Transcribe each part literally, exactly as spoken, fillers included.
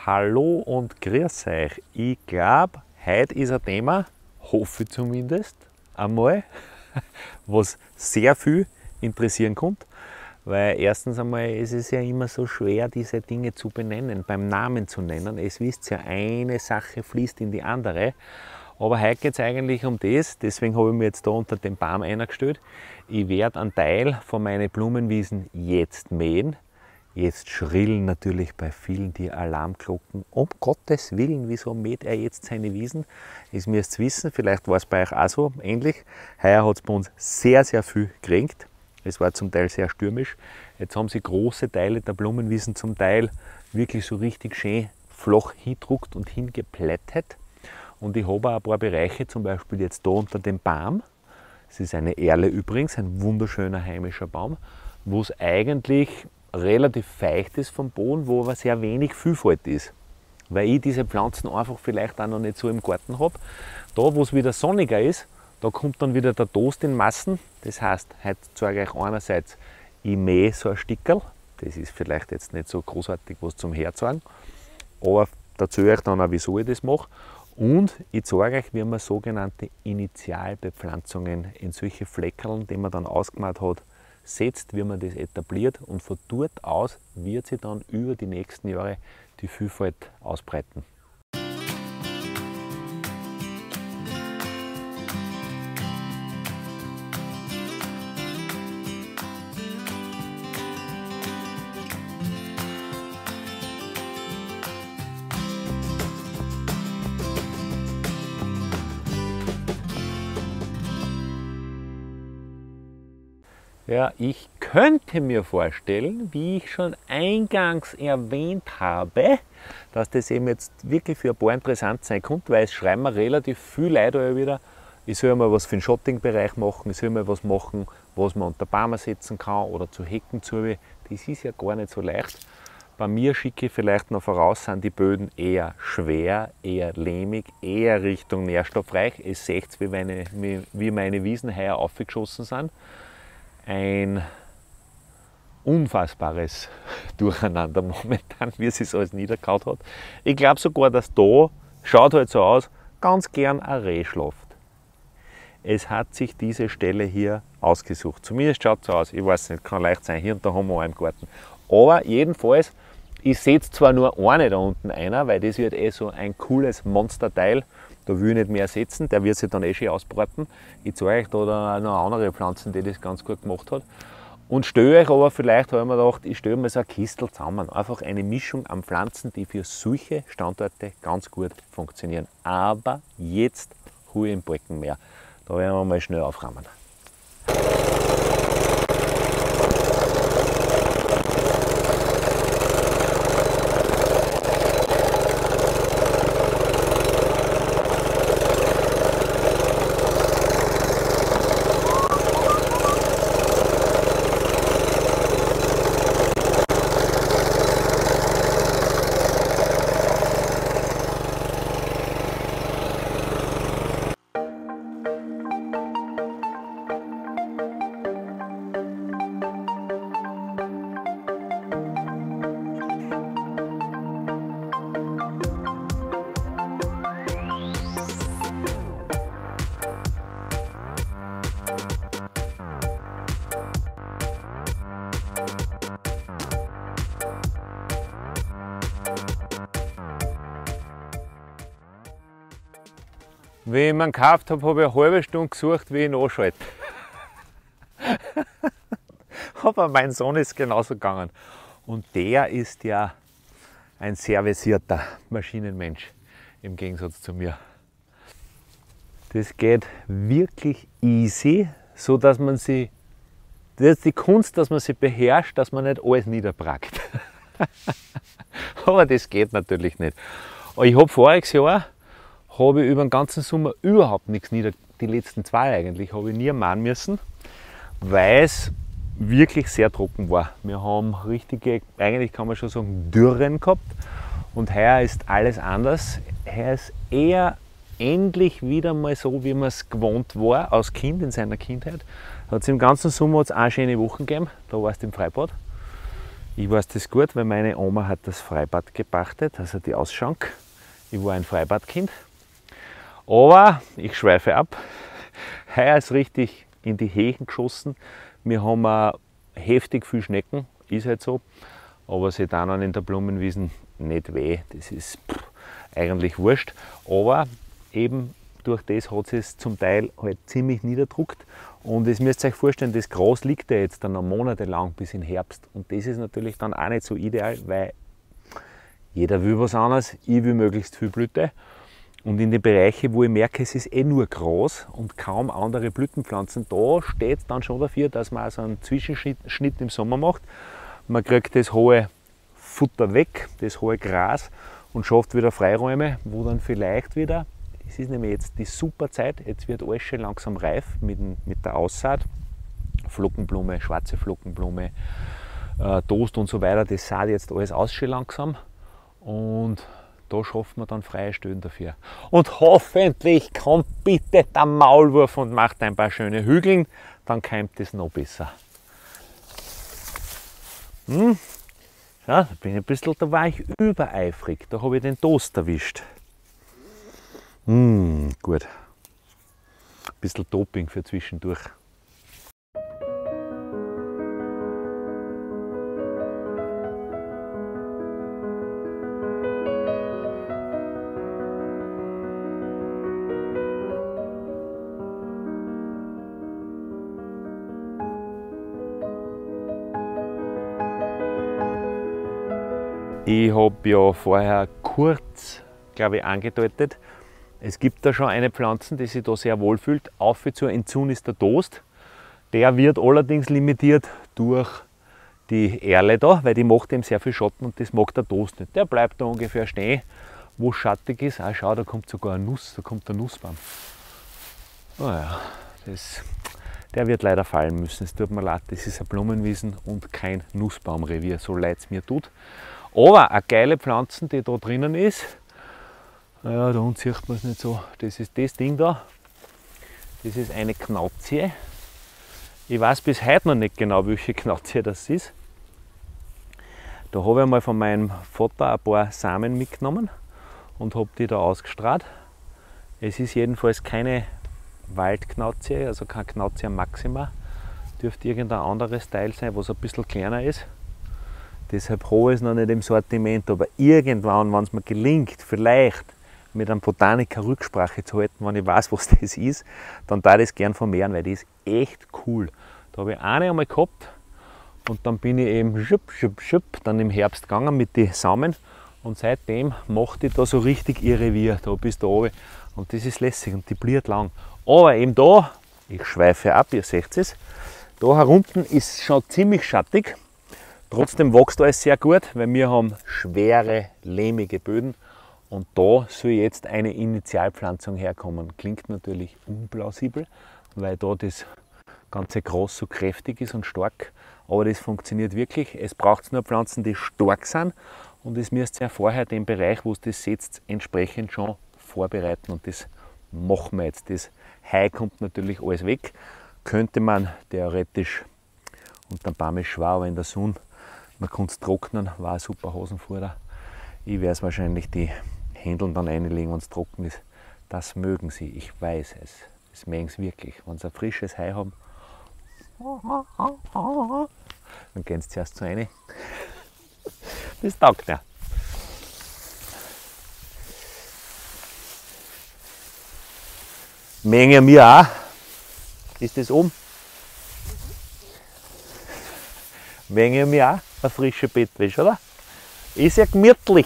Hallo und grüß euch. Ich glaube, heute ist ein Thema, hoffe ich zumindest, einmal, was sehr viel interessieren kommt. Weil erstens einmal ist es ja immer so schwer, diese Dinge zu benennen, beim Namen zu nennen. Es wisst ja, eine Sache fließt in die andere. Aber heute geht es eigentlich um das, deswegen habe ich mir jetzt da unter den Baum eingestellt. Ich werde einen Teil von meinen Blumenwiesen jetzt mähen. Jetzt schrillen natürlich bei vielen die Alarmglocken. Um Gottes Willen, wieso mäht er jetzt seine Wiesen? Das müsst ihr wissen, vielleicht war es bei euch auch so ähnlich. Heuer hat es bei uns sehr, sehr viel geregnet. Es war zum Teil sehr stürmisch. Jetzt haben sie große Teile der Blumenwiesen zum Teil wirklich so richtig schön flach hingedruckt und hingeplättet. Und ich habe auch ein paar Bereiche, zum Beispiel jetzt da unter dem Baum. Es ist eine Erle übrigens, ein wunderschöner heimischer Baum, wo es eigentlich relativ feucht ist vom Boden, wo aber sehr wenig Vielfalt ist. Weil ich diese Pflanzen einfach vielleicht auch noch nicht so im Garten habe. Da, wo es wieder sonniger ist, da kommt dann wieder der Toast in Massen. Das heißt, heute zeige ich euch einerseits, ich mähe so ein Stickerl. Das ist vielleicht jetzt nicht so großartig was zum Herzeigen, aber dazu euch dann auch, wieso ich das mache. Und ich zeige euch, wie man sogenannte Initialbepflanzungen in solche Fleckerln, die man dann ausgemalt hat, setzt, wie man das etabliert, und von dort aus wird sich dann über die nächsten Jahre die Vielfalt ausbreiten. Ja, ich könnte mir vorstellen, wie ich schon eingangs erwähnt habe, dass das eben jetzt wirklich für ein paar interessant sein könnte, weil es schreiben mir relativ viele Leute wieder, ich soll mal was für den Schottingbereich machen, ich soll mal was machen, was man unter Bäume setzen kann oder zu Hecken zu. Das ist ja gar nicht so leicht. Bei mir schicke ich vielleicht noch voraus, sind die Böden eher schwer, eher lehmig, eher Richtung nährstoffreich. Ihr seht, wie meine, wie meine Wiesen heuer aufgeschossen sind. Ein unfassbares Durcheinander momentan, wie es sich alles niedergehauen hat. Ich glaube sogar, dass da, schaut halt so aus, ganz gern ein Reh schlaft. Es hat sich diese Stelle hier ausgesucht. Zumindest schaut es so aus, ich weiß nicht, kann leicht sein, hier und da haben wir einen im Garten. Aber jedenfalls, ich setze zwar nur eine da unten einer, weil das wird eh so ein cooles Monsterteil. Da will ich nicht mehr setzen, der wird sich dann eh schon ausbreiten. Ich zeige euch da noch andere Pflanzen, die das ganz gut gemacht hat. Und stelle euch aber, vielleicht habe ich mir gedacht, ich stelle mir so ein Kistel zusammen. Einfach eine Mischung an Pflanzen, die für solche Standorte ganz gut funktionieren. Aber jetzt Ruhe im Balkenmeer. Da werden wir mal schnell aufräumen. Wie ich ihn gekauft habe, habe ich eine halbe Stunde gesucht, wie ich ihn anschalte. Aber mein Sohn ist genauso gegangen. Und der ist ja ein sehr versierter Maschinenmensch im Gegensatz zu mir. Das geht wirklich easy, so dass man sie, das ist die Kunst, dass man sie beherrscht, dass man nicht alles niederbrackt. Aber das geht natürlich nicht. Ich habe voriges Jahr habe ich über den ganzen Sommer überhaupt nichts nieder, die letzten zwei eigentlich, habe ich nie mähen müssen, weil es wirklich sehr trocken war. Wir haben richtige, eigentlich kann man schon sagen, Dürren gehabt, und heuer ist alles anders. Heuer ist eher endlich wieder mal so, wie man es gewohnt war, als Kind in seiner Kindheit. Hat es im ganzen Sommer hat's auch schöne Wochen gegeben, da warst du im Freibad. Ich weiß das gut, weil meine Oma hat das Freibad gepachtet, also die Ausschank. Ich war ein Freibadkind. Aber ich schweife ab. Heuer ist richtig in die Hechen geschossen. Wir haben auch heftig viel Schnecken, ist halt so. Aber sie tun in der Blumenwiesen nicht weh. Das ist pff, eigentlich wurscht. Aber eben durch das hat es zum Teil halt ziemlich niederdruckt. Und das müsst ihr euch vorstellen, das Gras liegt ja jetzt dann noch monatelang bis in Herbst. Und das ist natürlich dann auch nicht so ideal, weil jeder will was anderes. Ich will möglichst viel Blüte. Und in den Bereichen, wo ich merke, es ist eh nur Gras und kaum andere Blütenpflanzen, da steht es dann schon dafür, dass man also einen Zwischenschnitt im Sommer macht. Man kriegt das hohe Futter weg, das hohe Gras und schafft wieder Freiräume, wo dann vielleicht wieder, es ist nämlich jetzt die super Zeit, jetzt wird alles schon langsam reif mit, mit der Aussaat, Flockenblume, schwarze Flockenblume, äh, Toast und so weiter, das saat jetzt alles aus schon langsam und da schaffen wir dann freie Stellen dafür. Und hoffentlich kommt bitte der Maulwurf und macht ein paar schöne Hügeln, dann keimt es noch besser. Hm. Ja, da bin ich ein bisschen, da war ich übereifrig, da habe ich den Toast erwischt. Hm, gut. Ein bisschen Doping für zwischendurch. Ich habe ja vorher kurz, glaube ich, angedeutet, es gibt da schon eine Pflanze, die sich da sehr wohl fühlt. Auf zur Entzun ist der Toast. Der wird allerdings limitiert durch die Erle da, weil die macht eben sehr viel Schatten und das mag der Toast nicht. Der bleibt da ungefähr stehen, wo es schattig ist. Ah, schau, da kommt sogar eine Nuss, da kommt der Nussbaum. Naja, das, der wird leider fallen müssen. Es tut mir leid, das ist ein Blumenwiesen und kein Nussbaumrevier, so leid es mir tut. Aber eine geile Pflanze, die da drinnen ist, naja, da unten sieht man es nicht so, das ist das Ding da, das ist eine Knauzie. Ich weiß bis heute noch nicht genau, welche Knauzie das ist. Da habe ich einmal von meinem Vater ein paar Samen mitgenommen und habe die da ausgestrahlt. Es ist jedenfalls keine Waldknauzie, also kein Knautia maxima, dürfte irgendein anderes Teil sein, was ein bisschen kleiner ist. Deshalb habe ich es noch nicht im Sortiment, aber irgendwann, wenn es mir gelingt, vielleicht mit einem Botaniker Rücksprache zu halten, wenn ich weiß, was das ist, dann darf ich das gern vermehren, weil die ist echt cool. Da habe ich eine einmal gehabt und dann bin ich eben schupp, schupp, schupp, dann im Herbst gegangen mit den Samen und seitdem macht die da so richtig ihr Revier, da bis da oben. Und das ist lässig und die bliert lang. Aber eben da, ich schweife ab, ihr seht es, da herunten ist schon ziemlich schattig. Trotzdem wächst alles sehr gut, weil wir haben schwere, lehmige Böden und da soll jetzt eine Initialpflanzung herkommen. Klingt natürlich unplausibel, weil da das ganze Gras so kräftig ist und stark, aber das funktioniert wirklich. Es braucht nur Pflanzen, die stark sind und es müsst ihr vorher den Bereich, wo es das setzt, entsprechend schon vorbereiten und das machen wir jetzt. Das Heu kommt natürlich alles weg, könnte man theoretisch unter dem Baum ist schwer, aber in der Sonne, man kann es trocknen, war ein super Hosenfutter. Ich werde es wahrscheinlich die Händeln dann einlegen, wenn es trocken ist. Das mögen sie, ich weiß es. Das mögen sie wirklich. Wenn sie ein frisches Heu haben, dann gehen sie zuerst zu rein. Das taugt ja. Mengen mir auch. Ist das oben? Mengen mir auch eine frische Bettwäsche, oder? Ist ja gemütlich.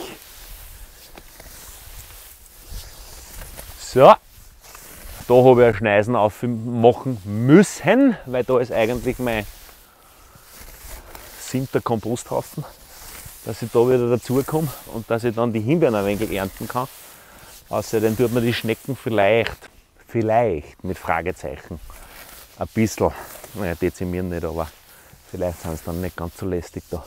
So, da habe ich ein Schneisen aufmachen müssen, weil da ist eigentlich mein siebter Komposthaufen, dass ich da wieder dazu komme und dass ich dann die Himbeeren ein wenig ernten kann. Außerdem tut man die Schnecken vielleicht, vielleicht mit Fragezeichen ein bisschen, naja, dezimieren nicht, aber vielleicht sind sie dann nicht ganz so lästig da.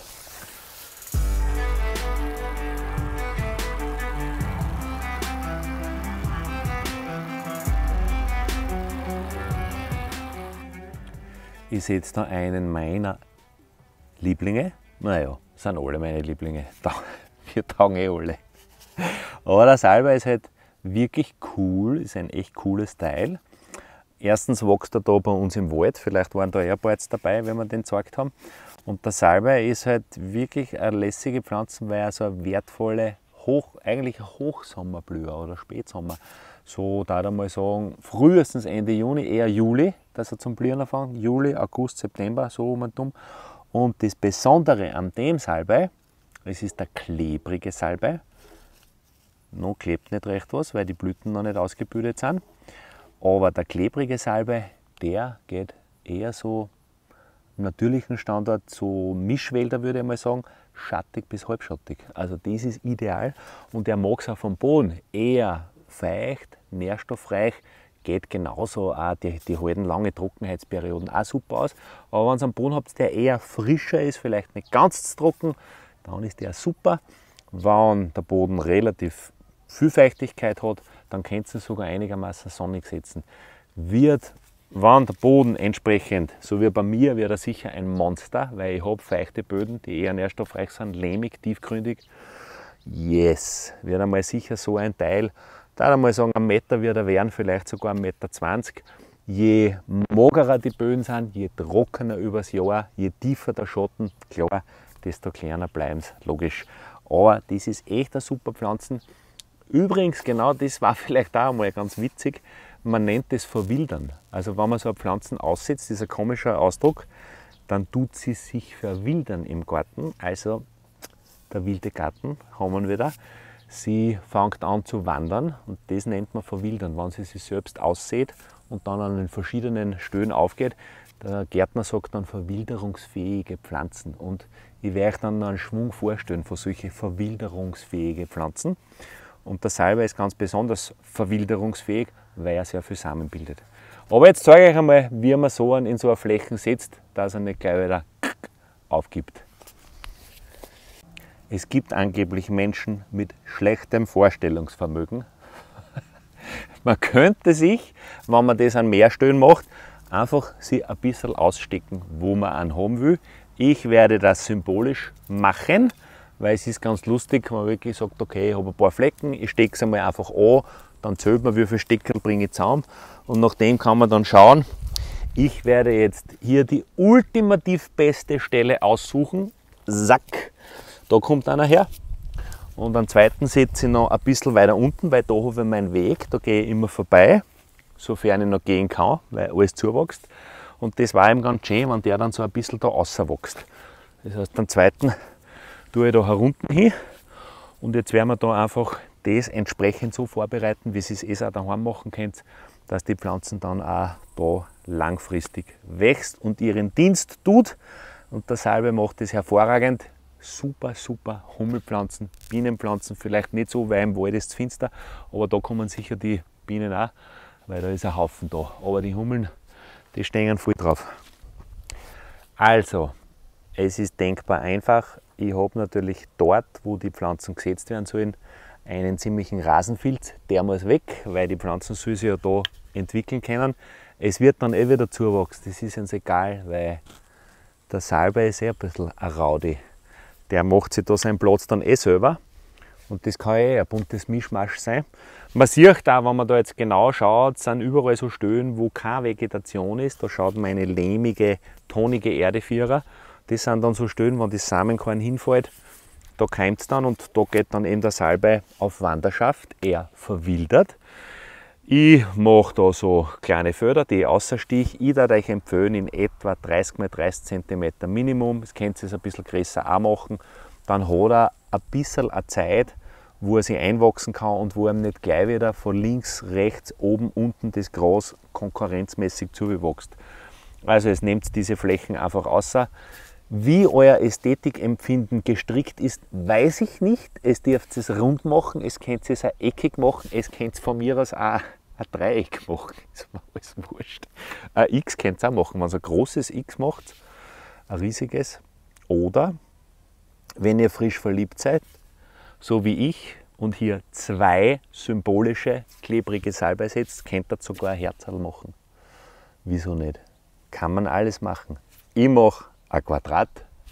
Ich sehe jetzt da einen meiner Lieblinge, naja, sind alle meine Lieblinge. Wir taugen eh alle. Aber der Salbei ist halt wirklich cool, ist ein echt cooles Teil. Erstens wächst er da bei uns im Wald, vielleicht waren da ein paar jetzt dabei, wenn wir den gezeigt haben. Und der Salbei ist halt wirklich eine lässige Pflanze, weil er so eine wertvolle, Hoch, eigentlich ein Hochsommerblüher oder Spätsommer. So, da ich mal sagen, frühestens Ende Juni, eher Juli, dass er zum Blühen anfängt. Juli, August, September, so um und um. Und das Besondere an dem Salbei, es ist der klebrige Salbei. Noch klebt nicht recht was, weil die Blüten noch nicht ausgebildet sind. Aber der klebrige Salbei, der geht eher so im natürlichen Standort, so Mischwälder würde ich mal sagen, schattig bis halbschattig. Also das ist ideal und er mag es auch vom Boden eher feucht, nährstoffreich, geht genauso auch, die, die halten lange Trockenheitsperioden auch super aus. Aber wenn ihr einen Boden habt, der eher frischer ist, vielleicht nicht ganz trocken, dann ist der super. Wenn der Boden relativ viel Feuchtigkeit hat, dann könnt ihr sogar einigermaßen sonnig setzen. Wird, wenn der Boden entsprechend, so wie bei mir, wird er sicher ein Monster, weil ich habe feuchte Böden, die eher nährstoffreich sind, lehmig, tiefgründig. Yes, wird einmal sicher so ein Teil, da einmal sagen, ein Meter wird er werden, vielleicht sogar ein Meter zwanzig. Je magerer die Böden sind, je trockener übers Jahr, je tiefer der Schatten, klar, desto kleiner bleiben sie, logisch. Aber das ist echt eine super Pflanze. Übrigens, genau das war vielleicht auch einmal ganz witzig, man nennt das Verwildern. Also wenn man so eine Pflanze aussetzt, dieser komische Ausdruck, dann tut sie sich verwildern im Garten. Also der wilde Garten haben wir wieder. Sie fängt an zu wandern und das nennt man Verwildern, wenn sie sich selbst aussät und dann an den verschiedenen Stellen aufgeht. Der Gärtner sagt dann verwilderungsfähige Pflanzen und ich werde euch dann einen Schwung vorstellen von solchen verwilderungsfähigen Pflanzen. Und der Salbei ist ganz besonders verwilderungsfähig, weil er sehr viel Samen bildet. Aber jetzt zeige ich euch einmal, wie man so einen in so eine Fläche setzt, dass er nicht gleich wieder aufgibt. Es gibt angeblich Menschen mit schlechtem Vorstellungsvermögen. Man könnte sich, wenn man das an mehr Stellen macht, einfach sie ein bisschen ausstecken, wo man einen haben will. Ich werde das symbolisch machen, weil es ist ganz lustig, wenn man wirklich sagt, okay, ich habe ein paar Flecken, ich stecke es einmal einfach an, dann zählt man, wie viele Steckerl bringe ich zusammen und nach dem kann man dann schauen. Ich werde jetzt hier die ultimativ beste Stelle aussuchen. Zack, da kommt einer her. Und am zweiten setze ich noch ein bisschen weiter unten, weil da habe ich meinen Weg, da gehe ich immer vorbei, sofern ich noch gehen kann, weil alles zuwächst. Und das war eben ganz schön, wenn der dann so ein bisschen da rauswächst. Das heißt, am zweiten tue ich da herunten hin und jetzt werden wir da einfach das entsprechend so vorbereiten, wie ihr es auch daheim machen könnt, dass die Pflanzen dann auch da langfristig wächst und ihren Dienst tut. Und der Salbei macht das hervorragend. Super, super Hummelpflanzen, Bienenpflanzen, vielleicht nicht so, weil im Wald ist es finster, aber da kommen sicher die Bienen auch, weil da ist ein Haufen da. Aber die Hummeln, die stehen voll drauf. Also, es ist denkbar einfach. Ich habe natürlich dort, wo die Pflanzen gesetzt werden sollen, einen ziemlichen Rasenfilz. Der muss weg, weil die Pflanzen sollen sich ja da entwickeln können. Es wird dann eh wieder zuwachsen, das ist uns egal, weil der Salbei ist eh ein bisschen ein Raudi. Der macht sich da seinen Platz dann eh selber und das kann eh ein buntes Mischmasch sein. Man sieht auch, wenn man da jetzt genau schaut, sind überall so Stellen, wo keine Vegetation ist. Da schaut man eine lehmige, tonige Erdevierer. Das sind dann so Stellen, wenn das Samenkorn hinfällt, da keimt es dann und da geht dann eben der Salbei auf Wanderschaft. Er verwildert. Ich mache da so kleine Felder, die ich außerstich. Ich würde euch empfehlen, in etwa dreißig mal dreißig Zentimeter Minimum. Das könnt ihr ein bisschen größer auch machen. Dann hat er ein bisschen eine Zeit, wo er sich einwachsen kann und wo er nicht gleich wieder von links, rechts, oben, unten das Gras konkurrenzmäßig zuwächst. Also es nehmt diese Flächen einfach außer. Wie euer Ästhetikempfinden gestrickt ist, weiß ich nicht. Es dürft es rund machen, es könnt es auch eckig machen, es könnt von mir aus auch ein Dreieck machen. Ist mir alles wurscht. Ein X könnt ihr auch machen, wenn ihr ein großes X macht, ein riesiges. Oder wenn ihr frisch verliebt seid, so wie ich, und hier zwei symbolische, klebrige Salbei setzt, könnt ihr sogar ein Herzl machen. Wieso nicht? Kann man alles machen. Ich mache ein Quadrat,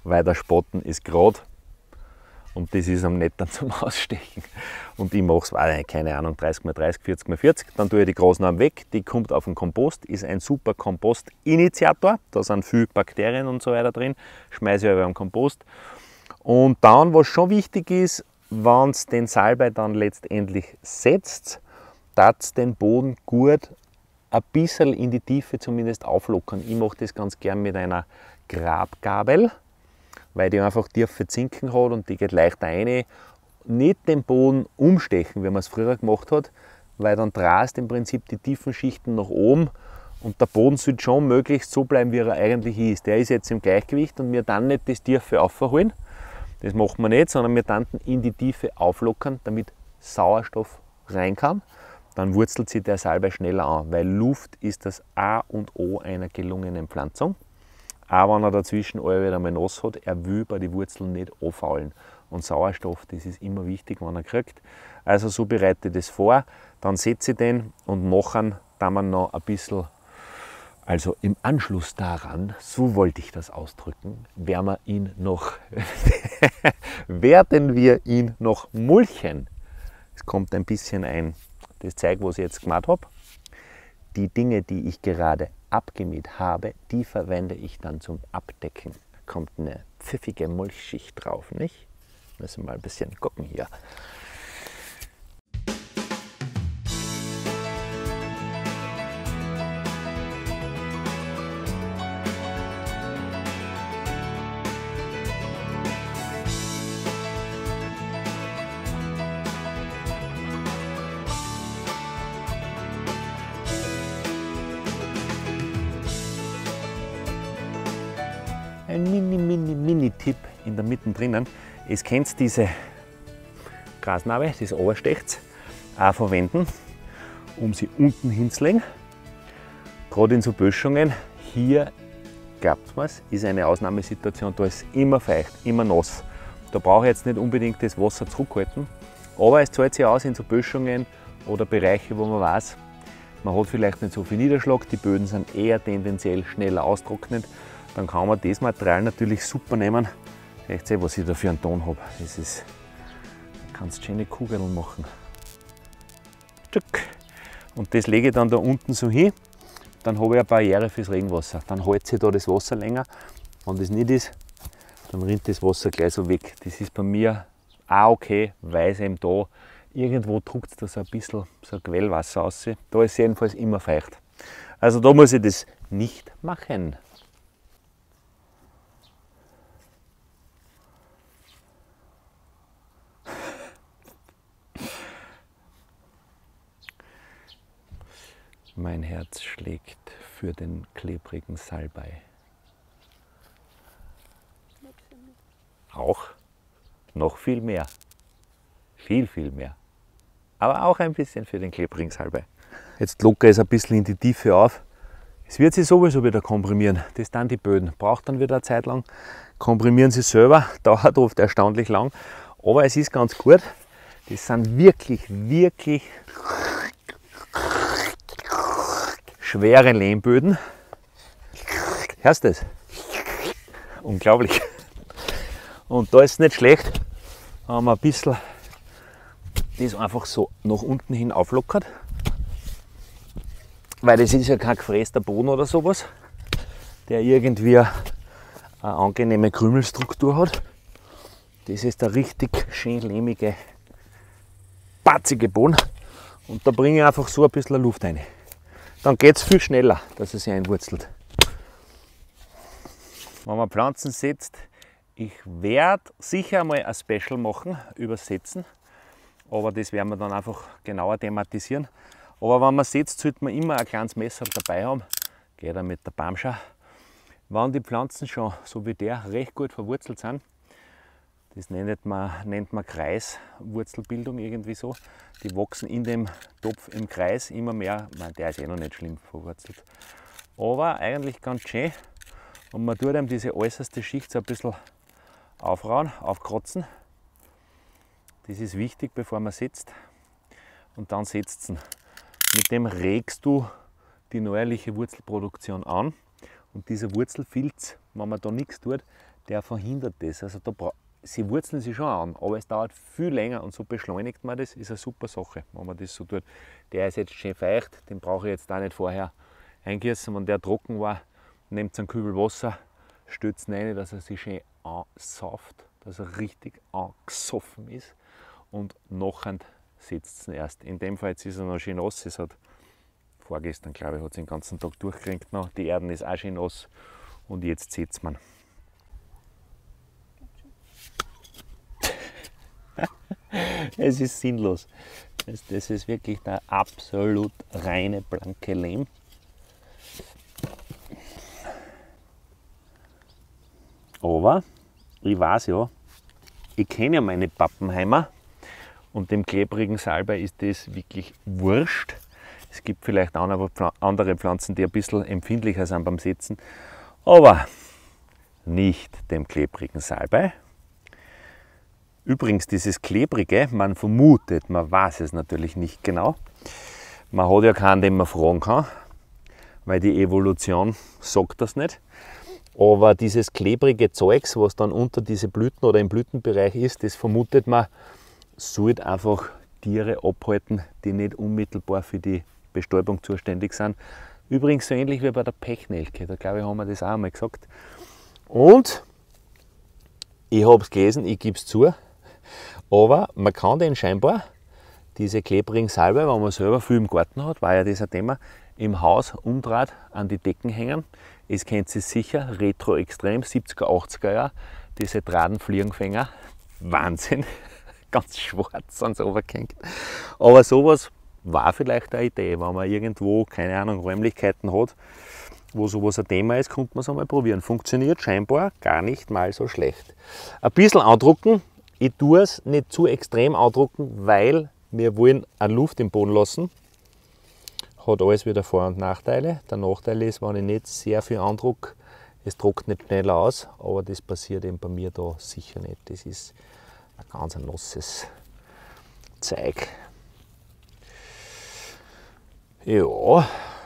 weil der Spaten ist gerade und das ist am netten zum Ausstechen. Und ich mache es, keine Ahnung, dreißig mal dreißig, vierzig mal vierzig, dann tue ich die Grasnarben weg, die kommt auf den Kompost, ist ein super Kompostinitiator, da sind viele Bakterien und so weiter drin, schmeiße ich über den Kompost. Und dann, was schon wichtig ist, wenn es den Salbei dann letztendlich setzt, dass den Boden gut ein bisschen in die Tiefe zumindest auflockern. Ich mache das ganz gern mit einer Grabgabel, weil die einfach tiefe Zinken hat und die geht leichter rein. Nicht den Boden umstechen, wie man es früher gemacht hat, weil dann drast im Prinzip die tiefen Schichten nach oben und der Boden sollte schon möglichst so bleiben, wie er eigentlich ist. Der ist jetzt im Gleichgewicht und wir dann nicht das Tiefe aufholen. Das machen wir nicht, sondern wir dann in die Tiefe auflockern, damit Sauerstoff rein kann. Dann wurzelt sich der Salbei schneller an, weil Luft ist das A und O einer gelungenen Pflanzung. Auch wenn er dazwischen alle wieder mal nass hat, er will bei den Wurzeln nicht anfaulen. Und Sauerstoff, das ist immer wichtig, wenn er kriegt. Also so bereite ich das vor, dann setze ich den und nachher dann wir noch ein bisschen, also im Anschluss daran, so wollte ich das ausdrücken, werden wir ihn noch, werden wir ihn noch mulchen. Es kommt ein bisschen ein, das Zeug, was ich jetzt gemacht habe. Die Dinge, die ich gerade abgemäht habe, die verwende ich dann zum Abdecken. Kommt eine pfiffige Mulchschicht drauf, nicht? Müssen wir mal ein bisschen gucken hier. Ein mini, mini, mini Tipp in der Mitte drinnen. Es kennt diese Grasnarbe, das Oberstechts, auch verwenden, um sie unten hinzulegen. Gerade in so Böschungen, hier, glaubt mir es, ist eine Ausnahmesituation, da ist immer feucht, immer nass. Da brauche ich jetzt nicht unbedingt das Wasser zurückhalten, aber es zahlt sich aus in so Böschungen oder Bereiche, wo man weiß, man hat vielleicht nicht so viel Niederschlag, die Böden sind eher tendenziell schneller austrocknend. Dann kann man das Material natürlich super nehmen. Seht ihr, was ich da für einen Ton habe. Das ist, da kannst du schöne Kugeln machen. Und das lege ich dann da unten so hin. Dann habe ich eine Barriere fürs Regenwasser. Dann hält sich da das Wasser länger. Wenn das nicht ist, dann rinnt das Wasser gleich so weg. Das ist bei mir auch okay, weil es eben da irgendwo drückt es da so ein bisschen so ein Quellwasser raus. Da ist es jedenfalls immer feucht. Also da muss ich das nicht machen. Mein Herz schlägt für den klebrigen Salbei. Auch noch viel mehr. Viel, viel mehr. Aber auch ein bisschen für den klebrigen Salbei. Jetzt locker es ein bisschen in die Tiefe auf. Es wird sich sowieso wieder komprimieren. Das dann die Böden. Braucht dann wieder eine Zeit lang. Komprimieren sie selber. Dauert oft erstaunlich lang. Aber es ist ganz gut. Das sind wirklich, wirklich schwere Lehmböden. Hörst du das? Unglaublich. Und da ist es nicht schlecht, wenn man ein bisschen das einfach so nach unten hin auflockert. Weil das ist ja kein gefräster Boden oder sowas, der irgendwie eine angenehme Krümelstruktur hat. Das ist der richtig schön lehmige, batzige Boden. Und da bringe ich einfach so ein bisschen Luft rein. Dann geht es viel schneller, dass es sich einwurzelt. Wenn man Pflanzen setzt, ich werde sicher mal ein Special machen über Setzen, aber das werden wir dann einfach genauer thematisieren. Aber wenn man setzt, sollte man immer ein kleines Messer dabei haben, geht dann mit der Baumschau. Wenn die Pflanzen schon, so wie der, recht gut verwurzelt sind, das nennt man, nennt man Kreiswurzelbildung irgendwie so. Die wachsen in dem Topf im Kreis immer mehr. Nein, der ist eh noch nicht schlimm verwurzelt. Aber eigentlich ganz schön. Und man tut ihm diese äußerste Schicht so ein bisschen aufrauen, aufkratzen. Das ist wichtig, bevor man setzt. Und dann setzt es. Mit dem regst du die neuerliche Wurzelproduktion an. Und dieser Wurzelfilz, wenn man da nichts tut, der verhindert das. Also da sie wurzeln sich schon an, aber es dauert viel länger und so beschleunigt man das, ist eine super Sache, wenn man das so tut. Der ist jetzt schön feucht, den brauche ich jetzt auch nicht vorher eingießen. Wenn der trocken war, nehmt einen Kübel Wasser, stellt es rein, dass er sich schön ansauft, dass er richtig angesoffen ist und nachher setzt es ihn erst. In dem Fall jetzt ist er noch schön nass, es hat vorgestern, glaube ich, hat es den ganzen Tag durchgerenkt noch, die Erden ist auch schön nass und jetzt setzt man. Es ist sinnlos. Das ist wirklich der absolut reine, blanke Lehm. Aber ich weiß ja, ich kenne ja meine Pappenheimer und dem klebrigen Salbei ist das wirklich wurscht. Es gibt vielleicht andere Pflanzen, die ein bisschen empfindlicher sind beim Setzen, aber nicht dem klebrigen Salbei. Übrigens, dieses Klebrige, man vermutet, man weiß es natürlich nicht genau. Man hat ja keinen, den man fragen kann, weil die Evolution sagt das nicht. Aber dieses klebrige Zeugs, was dann unter diese Blüten oder im Blütenbereich ist, das vermutet man, sollte einfach Tiere abhalten, die nicht unmittelbar für die Bestäubung zuständig sind. Übrigens so ähnlich wie bei der Pechnelke, da glaube ich, haben wir das auch einmal gesagt. Und ich habe es gelesen, ich gebe es zu, aber man kann den scheinbar, diese klebrigen Salbei, wenn man selber viel im Garten hat, war ja das ein Thema, im Haus umdreht, an die Decken hängen. Es kennt ihr sicher, Retro extrem, siebziger, achtziger Jahre, diese Dradenfliegenfänger, Wahnsinn, ganz schwarz ans Obergehängt. Aber sowas war vielleicht eine Idee, wenn man irgendwo, keine Ahnung, Räumlichkeiten hat, wo sowas ein Thema ist, könnte man es einmal probieren. Funktioniert scheinbar gar nicht mal so schlecht. Ein bisschen andrucken, ich tue es nicht zu extrem andrucken, weil wir wollen eine Luft im Boden lassen. Hat alles wieder Vor- und Nachteile. Der Nachteil ist, wenn ich nicht sehr viel andrucke, es trocknet schneller aus, aber das passiert eben bei mir da sicher nicht. Das ist ein ganz nasses Zeug. Ja.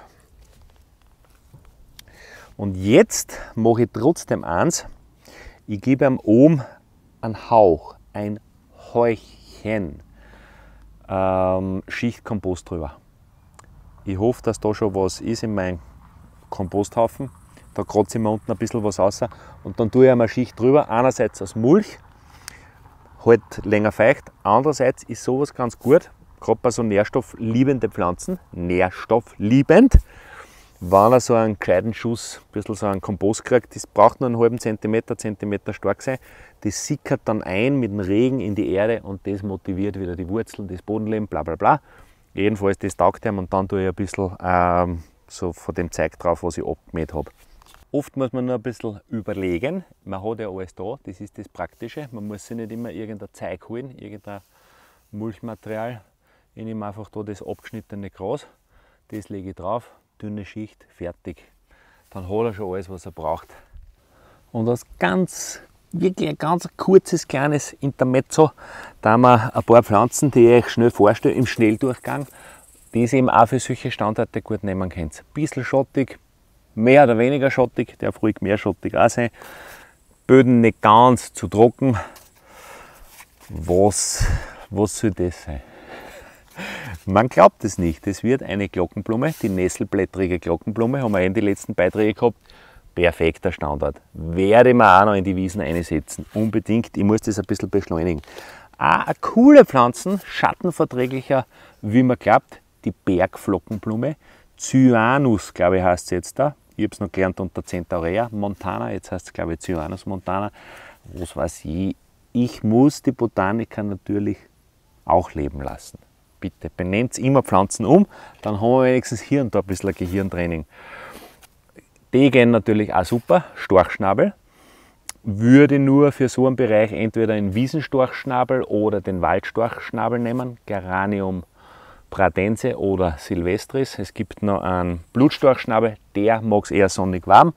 Und jetzt mache ich trotzdem eins, ich gebe am oben einen Hauch, ein Häufchen ähm, Schichtkompost drüber. Ich hoffe, dass da schon was ist in meinem Komposthaufen. Da kratze ich mir unten ein bisschen was raus und dann tue ich eine Schicht drüber. Einerseits aus Mulch, halt länger feucht. Andererseits ist sowas ganz gut, gerade bei so nährstoffliebenden Pflanzen, nährstoffliebend, wenn er so einen gescheiten Schuss, ein bisschen so einen Kompost kriegt, das braucht nur einen halben Zentimeter, Zentimeter stark sein. Das sickert dann ein mit dem Regen in die Erde und das motiviert wieder die Wurzeln, das Bodenleben, bla bla bla. Jedenfalls, das taugt ihm und dann tue ich ein bisschen ähm, so von dem Zeug drauf, was ich abgemäht habe. Oft muss man nur ein bisschen überlegen, man hat ja alles da, das ist das Praktische. Man muss sich nicht immer irgendein Zeug holen, irgendein Mulchmaterial. Ich nehme einfach da das abgeschnittene Gras, das lege ich drauf, dünne Schicht, fertig. Dann hat er schon alles, was er braucht. Und als ganz, wirklich ein ganz kurzes, kleines Intermezzo, da haben wir ein paar Pflanzen, die ich euch schnell vorstelle, im Schnelldurchgang, die ihr eben auch für solche Standorte gut nehmen könnt. Ein bisschen schattig, mehr oder weniger schattig, darf ruhig mehr schattig auch sein. Böden nicht ganz zu trocken. Was, was soll das sein? Man glaubt es nicht, es wird eine Glockenblume, die Nesselblättrige Glockenblume, haben wir in den letzten Beiträgen gehabt. Perfekter Standort. Werde ich mir auch noch in die Wiesen einsetzen. Unbedingt, ich muss das ein bisschen beschleunigen. Auch eine coole Pflanzen, schattenverträglicher, wie man glaubt, die Bergflockenblume. Cyanus, glaube ich, heißt es jetzt da. Ich habe es noch gelernt unter Centaurea montana, jetzt heißt es, glaube ich, Cyanus montana. Was weiß ich. Ich muss die Botaniker natürlich auch leben lassen. Bitte benennt immer Pflanzen um, dann haben wir wenigstens hier und da ein bisschen ein Gehirntraining. Die gehen natürlich auch super, Storchschnabel. Würde nur für so einen Bereich entweder den Wiesenstorchschnabel oder den Waldstorchschnabel nehmen, Geranium pratense oder silvestris. Es gibt noch einen Blutstorchschnabel, der mag es eher sonnig warm.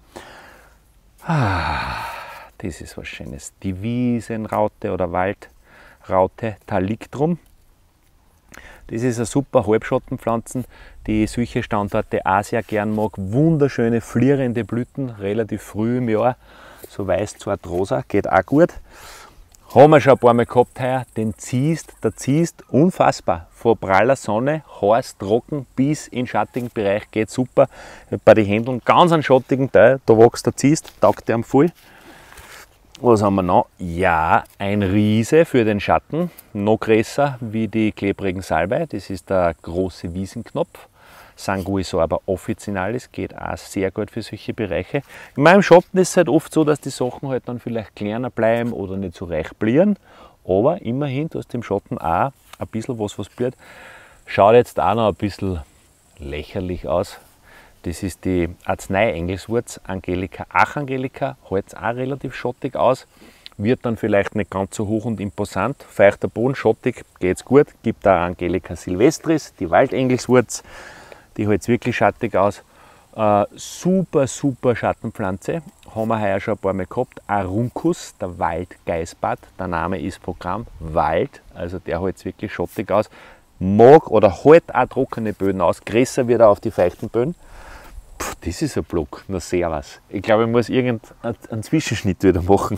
Ah, das ist was Schönes. Die Wiesenraute oder Waldraute Talictrum. Das ist eine super Halbschattenpflanze, die solche Standorte auch sehr gern mag. Wunderschöne flierende Blüten, relativ früh im Jahr. So weiß zwar rosa, geht auch gut. Haben wir schon ein paar Mal gehabt heuer, den ziehst, der ziehst unfassbar. Von praller Sonne, heiß, trocken bis in den schattigen Bereich, geht super. Bei den Händeln ganz einen schattigen Teil, da wächst der ziehst, taugt der am voll. Was haben wir noch? Ja, ein Riese für den Schatten, noch größer wie die klebrigen Salbei. Das ist der große Wiesenknopf. Sanguisorba officinalis, geht auch sehr gut für solche Bereiche. In meinem Schatten ist es halt oft so, dass die Sachen halt dann vielleicht kleiner bleiben oder nicht so reich blieren. Aber immerhin, du hast im Schatten auch ein bisschen was, was blüht. Schaut jetzt auch noch ein bisschen lächerlich aus. Das ist die Arznei-Engelswurz, Angelica Achangelica, hält auch relativ schattig aus, wird dann vielleicht nicht ganz so hoch und imposant. Feuchter Boden, schattig, geht's gut. Gibt da Angelica silvestris, die Waldengelswurz, die hält wirklich schattig aus. Äh, super, super Schattenpflanze, haben wir heuer schon ein paar Mal gehabt. Aruncus, der Waldgeißbart, der Name ist Programm, Wald, also der hält wirklich schattig aus. Mag oder hält auch trockene Böden aus, größer wird er auf die feuchten Böden. Puh, das ist ein Block, na servus. Ich glaube, ich muss irgendeinen Zwischenschnitt wieder machen.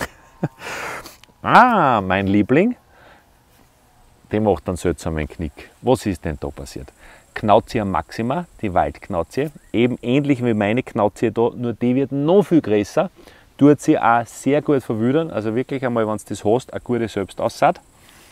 Ah, mein Liebling, der macht einen seltsamen Knick. Was ist denn da passiert? Knautia maxima, die Waldknauzie, eben ähnlich wie meine Knauzie da, nur die wird noch viel größer. Tut sie auch sehr gut verwildern, also wirklich einmal, wenn du das hast, eine gute Selbstaussaat.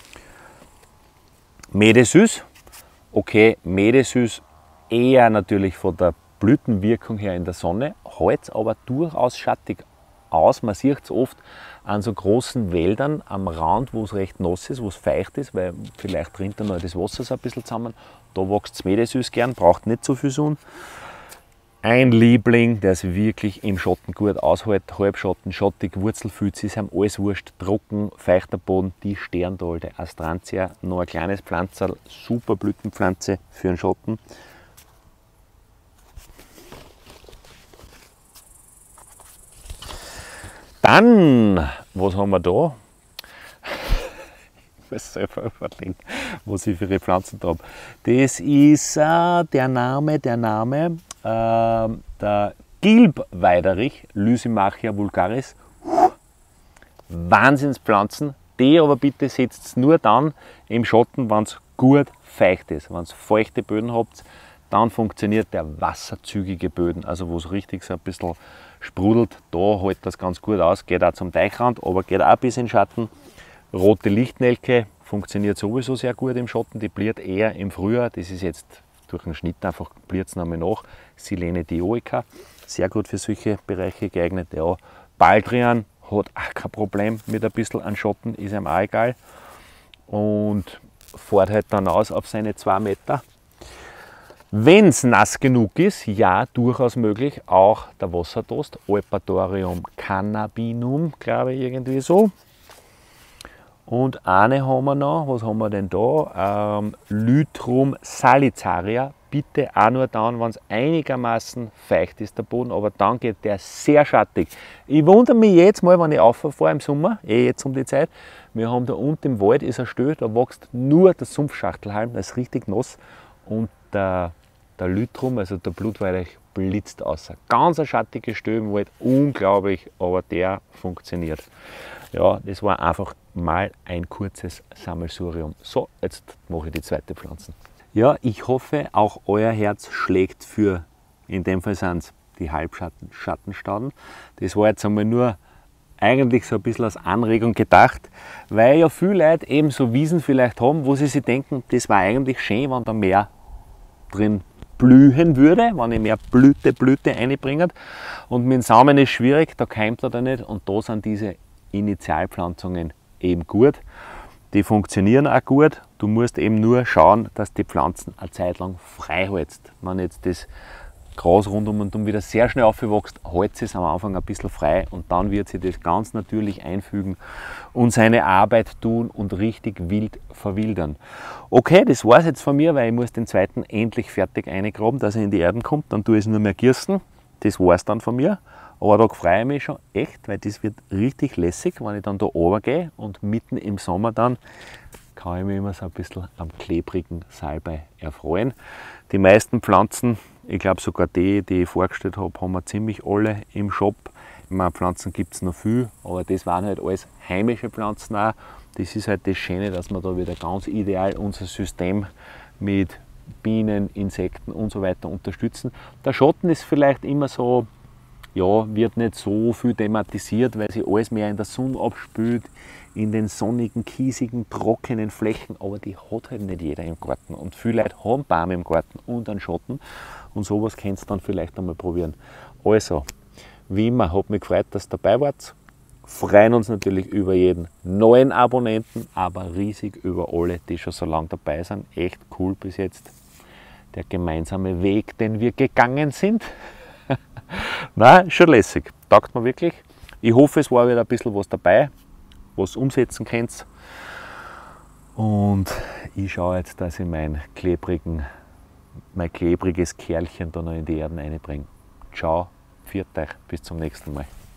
Medesüß, okay, Medesüß eher natürlich von der Blütenwirkung her in der Sonne, hält aber durchaus schattig aus. Man sieht es oft an so großen Wäldern am Rand, wo es recht nass ist, wo es feucht ist, weil vielleicht rinnt dann noch das Wasser so ein bisschen zusammen. Da wächst das Medesüß gern, braucht nicht so viel Sonne. Ein Liebling, der es wirklich im Schatten gut aushält, Halbschatten, schattig, Wurzelfüß, ist ihm alles wurscht, trocken, feuchter Boden, die Sterndolde, Astrantia, noch ein kleines Pflanzerl, super Blütenpflanze für den Schatten. Dann, was haben wir da? Ich muss selber überlegen, was ich für ihre Pflanzen da habe. Das ist äh, der Name, der Name, äh, der Gilbweiderich, Lysimachia vulgaris. Wahnsinnspflanzen, die aber bitte setzt nur dann im Schatten, wenn es gut feucht ist. Wenn es feuchte Böden habt, dann funktioniert der wasserzügige Böden, also wo es richtig so ein bisschen sprudelt, da hält das ganz gut aus, geht auch zum Teichrand, aber geht auch bis in den Schatten. Rote Lichtnelke funktioniert sowieso sehr gut im Schatten, die bliert eher im Frühjahr, das ist jetzt durch den Schnitt einfach, bliert es nochmal nach. Silene dioica, sehr gut für solche Bereiche geeignet. Ja. Baldrian hat auch kein Problem mit ein bisschen an Schatten, ist ihm auch egal. Und fährt halt dann aus auf seine zwei Meter. Wenn es nass genug ist, ja, durchaus möglich, auch der Wassertoast, Eupatorium cannabinum, glaube ich, irgendwie so. Und eine haben wir noch, was haben wir denn da? Ähm, Lythrum salicaria, bitte auch nur dann, wenn es einigermaßen feucht ist, der Boden, aber dann geht der sehr schattig. Ich wundere mich jetzt mal, wenn ich rauffahre im Sommer, eh jetzt um die Zeit, wir haben da unten im Wald ist ein Stö, da wächst nur der Sumpfschachtelhalm, das ist richtig nass. Und der, der Lythrum, also der Blutweiderich, blitzt aus. Ganz ein schattiges Stö im Wald, unglaublich, aber der funktioniert. Ja, das war einfach mal ein kurzes Sammelsurium. So, jetzt mache ich die zweite Pflanze. Ja, ich hoffe, auch euer Herz schlägt für, in dem Fall sind es die Halbschatten, Schattenstauden. Das war jetzt einmal nur eigentlich so ein bisschen als Anregung gedacht, weil ja viele Leute eben so Wiesen vielleicht haben, wo sie sich denken, das war eigentlich schön, wenn da mehr drin blühen würde, wenn ich mehr Blüte, Blüte einbringe. Und mit dem Samen ist schwierig, da keimt er da nicht und da sind diese Initialpflanzungen eben gut. Die funktionieren auch gut. Du musst eben nur schauen, dass die Pflanzen eine Zeit lang frei hältst. Wenn jetzt das Gras rundum und um wieder sehr schnell aufwächst, hält es am Anfang ein bisschen frei und dann wird sich das ganz natürlich einfügen und seine Arbeit tun und richtig wild verwildern. Okay, das war es jetzt von mir, weil ich muss den zweiten endlich fertig eingraben, dass er in die Erden kommt. Dann tue ich es nur mehr gießen. Das war es dann von mir. Aber da freue ich mich schon echt, weil das wird richtig lässig, wenn ich dann da runter gehe und mitten im Sommer dann kann ich mich immer so ein bisschen am klebrigen Salbei erfreuen. Die meisten Pflanzen, ich glaube sogar die, die ich vorgestellt habe, haben wir ziemlich alle im Shop. Ich meine, Pflanzen gibt es noch viel, aber das waren halt alles heimische Pflanzen auch. Das ist halt das Schöne, dass wir da wieder ganz ideal unser System mit Bienen, Insekten und so weiter unterstützen. Der Schatten ist vielleicht immer so, ja, wird nicht so viel thematisiert, weil sich alles mehr in der Sonne abspült, in den sonnigen, kiesigen, trockenen Flächen, aber die hat halt nicht jeder im Garten. Und viele Leute haben Bäume im Garten und einen Schatten und sowas kannst du dann vielleicht einmal probieren. Also, wie immer, hat mich gefreut, dass ihr dabei wart. Freuen uns natürlich über jeden neuen Abonnenten, aber riesig über alle, die schon so lange dabei sind. Echt cool bis jetzt. Der gemeinsame Weg, den wir gegangen sind. Nein, schon lässig. Taugt mir wirklich. Ich hoffe, es war wieder ein bisschen was dabei, was umsetzen könnt. Und ich schaue jetzt, dass ich mein, klebrigen, mein klebriges Kerlchen da noch in die Erden einbringe. Ciao, pfiat euch, bis zum nächsten Mal.